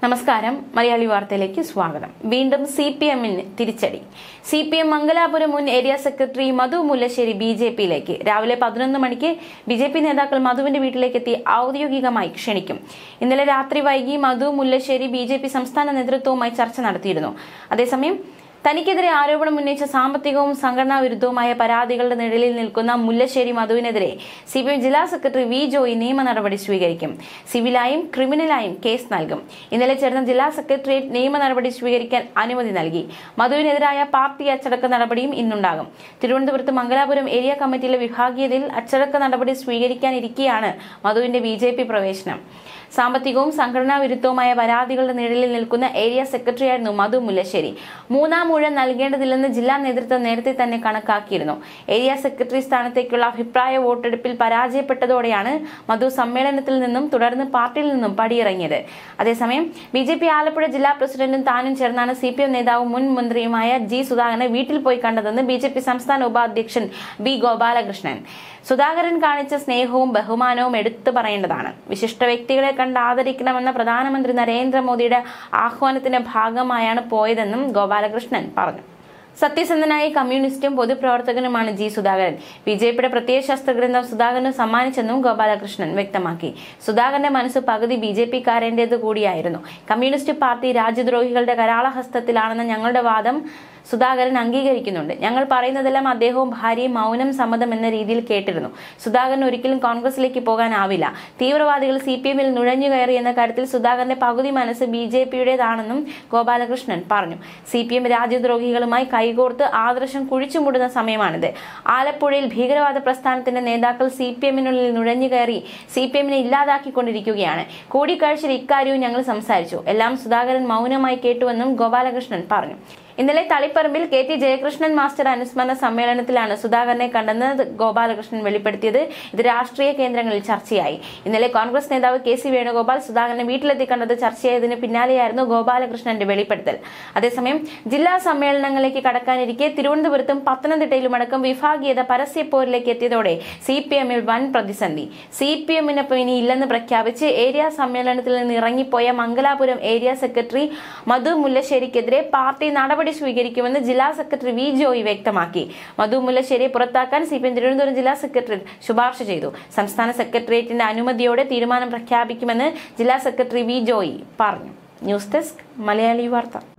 നമസ്കാരം. മലയാളി വാർത്തയിലേക്ക് സ്വാഗതം. വീണ്ടും CPM-ന് തിരിച്ചടി. CPM മംഗലാപുരം മുൻ ഏരിയ സെക്രട്ടറി മധു മുല്ലശ്ശേരി BJP-യിലേക്ക്. രാവിലെ 11 മണിക്ക് BJP നേതാക്കൾ മധുവിന്റെ വീട്ടിലേക്കെത്തി ഔദ്യോഗികമായി ക്ഷണിക്കും. ഇന്നലെ രാത്രി വൈകി മധു മുല്ലശ്ശേരി BJP സംസ്ഥാന നേതൃത്വവുമായി ചർച്ച നടത്തിയിരുന്നു. അതേസമയം തനിക്കെതിരെ ആരോപണം ഉന്നയിച്ച സാമ്പത്തികവും സംഘടനാ വിരുദ്ധവുമായ പരാതികളുടെ നിഴലിൽ നിൽക്കുന്ന മുല്ലശ്ശേരി മധുവിനെതിരെ CPM ജില്ലാ സെക്രട്ടറി V. ജോയി നിയമ നടപടി സ്വീകരിക്കും. സിവിലായും ക്രിമിനലായും കേസ് നൽകും. ഇന്നലെ ചേർന്ന ജില്ലാ സെക്രട്ടേറിയറ്റ് നിയമ നടപടി സ്വീകരിക്കാൻ അനുമതി നൽകി. മധുവിനെതിരായ പാർട്ടി അച്ചടക്ക നടപടിയും ഇന്നുണ്ടാകും. തിരുവനന്തപുരത്ത് മംഗലാപുരം ഏരിയ കമ്മിറ്റിയിലെ വിഭാഗീയതയിൽ അച്ചടക്ക നടപടി സ്വീകരിക്കാനിരിക്കെയാണ് മധുവിന്റെ BJP പ്രവേശനം. സാമ്പത്തികവും സംഘടനാ വിരുദ്ധവുമായ പരാതികളുടെ നിഴലിൽ നിൽക്കുന്ന ഏരിയ സെക്രട്ടറിയായിരുന്നു മധു മുല്ലശ്ശേരി. മൂന്നാം ഊഴം നൽകേണ്ടതില്ലെന്ന് ജില്ലാ നേതൃത്വം നേരത്തെ തന്നെ കണക്കാക്കിയിരുന്നു. ഏരിയ സെക്രട്ടറി സ്ഥാനത്തേക്കുള്ള അഭിപ്രായ വോട്ടെടുപ്പിൽ പരാജയപ്പെട്ടതോടെയാണ് മധു സമ്മേളനത്തിൽ നിന്നും തുടർന്ന് പാർട്ടിയിൽ നിന്നും പടിയിറങ്ങിയത്. അതേസമയം BJP ആലപ്പുഴ ജില്ലാ പ്രസിഡന്റും താനും ചേർന്നാണ് CPM നേതാവും മുൻ മന്ത്രിയുമായ G. സുധാകരനെ വീട്ടിൽ പോയി കണ്ടതെന്ന് BJP സംസ്ഥാന ഉപാധ്യക്ഷൻ B. ഗോപാലകൃഷ്ണൻ. സുധാകരൻ കാണിച്ച സ്നേഹവും ബഹുമാനവും എടുത്തു പറയേണ്ടതാണ്. വിശിഷ്ട വ്യക്തികളെ കണ്ട് ആദരിക്കണമെന്ന പ്രധാനമന്ത്രി നരേന്ദ്രമോദിയുടെ ആഹ്വാനത്തിന്റെ ഭാഗമായാണ് പോയതെന്നും ഗോപാലകൃഷ്ണൻ പറഞ്ഞു. സത്യസന്ധനായ കമ്മ്യൂണിസ്റ്റും പൊതുപ്രവർത്തകനുമാണ് G. സുധാകരൻ. BJP-യുടെ പ്രത്യയ ശസ്ത്രഗ്രന്ഥം സുധാകരന് സമ്മാനിച്ചെന്നും ഗോപാലകൃഷ്ണൻ വ്യക്തമാക്കി. സുധാകരന്റെ മനസ്സ് പകുതി BJP-കാരന്റേത് കൂടിയായിരുന്നു. കമ്മ്യൂണിസ്റ്റ് പാർട്ടി രാജ്യദ്രോഹികളുടെ കരാളഹസ്തത്തിലാണെന്ന ഞങ്ങളുടെ വാദം സുധാകരൻ അംഗീകരിക്കുന്നുണ്ട്. ഞങ്ങൾ പറയുന്നതെല്ലാം അദ്ദേഹവും ഭാര്യയും മൗനം സമ്മതം എന്ന രീതിയിൽ കേട്ടിരുന്നു. സുധാകരൻ ഒരിക്കലും കോൺഗ്രസിലേക്ക് പോകാനാവില്ല. തീവ്രവാദികൾ CPM-ൽ നുഴഞ്ഞുകയറി എന്ന കാര്യത്തിൽ സുധാകരന്റെ പകുതി മനസ്സ് BJP-യുടേതാണെന്നും ഗോപാലകൃഷ്ണൻ പറഞ്ഞു. CPM രാജ്യദ്രോഹികളുമായി കൈകോർത്ത് ആദർശം കുഴിച്ചുമൂടുന്ന സമയമാണിത്. ആലപ്പുഴയിൽ ഭീകരവാദ പ്രസ്ഥാനത്തിന്റെ നേതാക്കൾ CPM-നുള്ളിൽ നുഴഞ്ഞുകയറി CPM-നെ ഇല്ലാതാക്കിക്കൊണ്ടിരിക്കുകയാണ്. കൂടിക്കാഴ്ചയിൽ ഇക്കാര്യവും ഞങ്ങൾ സംസാരിച്ചു. എല്ലാം സുധാകരൻ മൗനമായി കേട്ടുവെന്നും ഗോപാലകൃഷ്ണൻ പറഞ്ഞു. ഇന്നലെ തളിപ്പറമ്പിൽ KT ജയകൃഷ്ണൻ മാസ്റ്റർ അനുസ്മരണ സമ്മേളനത്തിലാണ് സുധാകരനെ കണ്ടെന്ന് ഗോപാലകൃഷ്ണൻ വെളിപ്പെടുത്തിയത്. ഇത് രാഷ്ട്രീയ കേന്ദ്രങ്ങളിൽ ചർച്ചയായി. ഇന്നലെ കോൺഗ്രസ് നേതാവ് KC വേണുഗോപാൽ സുധാകരനെ വീട്ടിലെത്തി കണ്ടത് ചർച്ചയായതിന് പിന്നാലെയായിരുന്നു ഗോപാലകൃഷ്ണന്റെ വെളിപ്പെടുത്തൽ. അതേസമയം ജില്ലാ സമ്മേളനങ്ങളിലേക്ക് കടക്കാനിരിക്കെ തിരുവനന്തപുരത്തും പത്തനംതിട്ടയിലുമടക്കം വിഭാഗീയത പരസ്യപ്പോരിലേക്ക് എത്തിയതോടെ CPM-ൽ വൻ പ്രതിസന്ധി. CPM-നൊപ്പം ഇനി ഇല്ലെന്ന് പ്രഖ്യാപിച്ച് ഏരിയ സമ്മേളനത്തിൽ നിന്ന് ഇറങ്ങിപ്പോയ മംഗലാപുരം ഏരിയ സെക്രട്ടറി മധു മുല്ലശ്ശേരിക്കെതിരെ പാർട്ടി നടപടി സ്വീകരിക്കുമെന്ന് ജില്ലാ സെക്രട്ടറി V. ജോയി വ്യക്തമാക്കി. മധു മുല്ലശ്ശേരിയെ പുറത്താക്കാൻ CPM തിരുവനന്തപുരം ജില്ലാ സെക്രട്ടറി ശുപാർശ ചെയ്തു. സംസ്ഥാന സെക്രട്ടേറിയറ്റിന്റെ അനുമതിയോടെ തീരുമാനം പ്രഖ്യാപിക്കുമെന്ന് ജില്ലാ സെക്രട്ടറി V. ജോയി പറഞ്ഞു. ന്യൂസ് ഡെസ്ക് മലയാളി വാർത്ത.